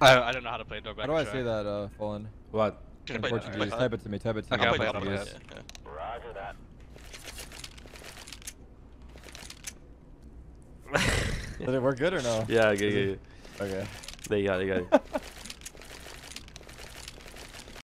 I don't know how to play door back. How do I say that, Fallen? What? In Portuguese. Type it to me. Type it to me. Okay, I'll in play it. Portuguese. Roger that. Did it work good or no? Yeah, good. Okay. There you go.